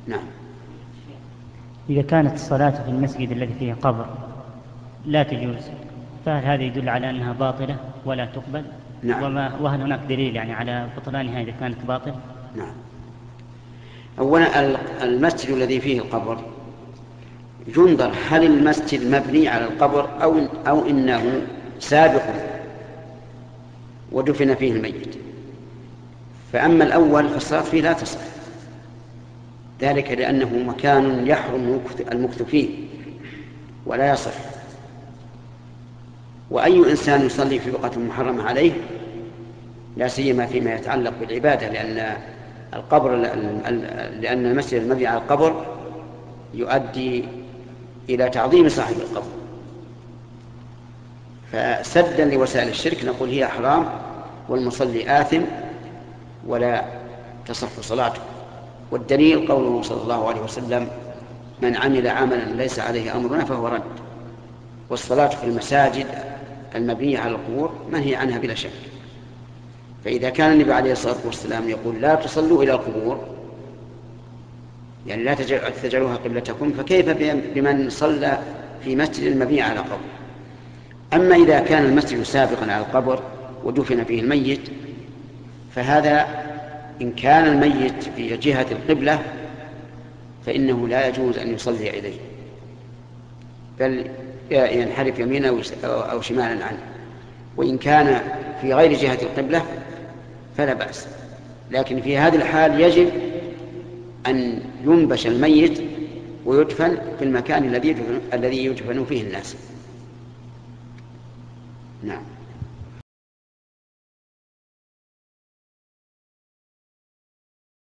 نعم. إذا كانت الصلاة في المسجد الذي فيه قبر لا تجوز، فهل هذا يدل على أنها باطلة ولا تقبل؟ نعم. وهل هناك دليل يعني على بطلانها إذا كانت باطل؟ نعم. أولا المسجد الذي فيه القبر ينظر هل المسجد مبني على القبر أو إنه سابق ودفن فيه الميت. فأما الأول فالصلاة فيه لا تصح، ذلك لأنه مكان يحرم المكث فيه ولا يصح. وأي إنسان يصلي في بقعة محرمة عليه، لا سيما فيما يتعلق بالعبادة، لأن المسجد المبني على القبر يؤدي إلى تعظيم صاحب القبر، فسدا لوسائل الشرك نقول هي حرام، والمصلي آثم ولا تصح صلاته. والدليل قوله صلى الله عليه وسلم: من عمل عملا ليس عليه أمرنا فهو رد. والصلاة في المساجد المبنية على القبور منهي عنها بلا شك. فإذا كان النبي عليه الصلاة والسلام يقول لا تصلوا إلى القبور، يعني لا تجعلوها قبلتكم، فكيف بمن صلى في مسجد مبني على قبر؟ أما إذا كان المسجد سابقا على القبر ودفن فيه الميت، فهذا إن كان الميت في جهة القبلة فإنه لا يجوز أن يصلي إليه، بل ينحرف يمينا أو شمالا عنه. وإن كان في غير جهة القبلة فلا بأس، لكن في هذه الحال يجب أن ينبش الميت ويدفن في المكان الذي يدفن فيه الناس. نعم.